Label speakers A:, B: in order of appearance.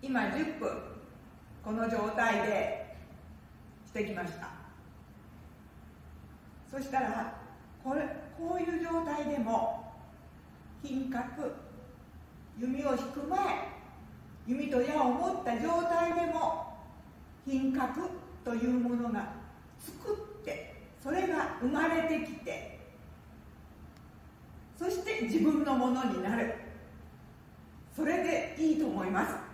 A: 今10分この状態でしてきました。そしたらこういう状態でも品格、弓を引く前、弓と矢を持った状態でも品格というものが作って、それが生まれてきて、そして自分のものになる。それでいいと思います。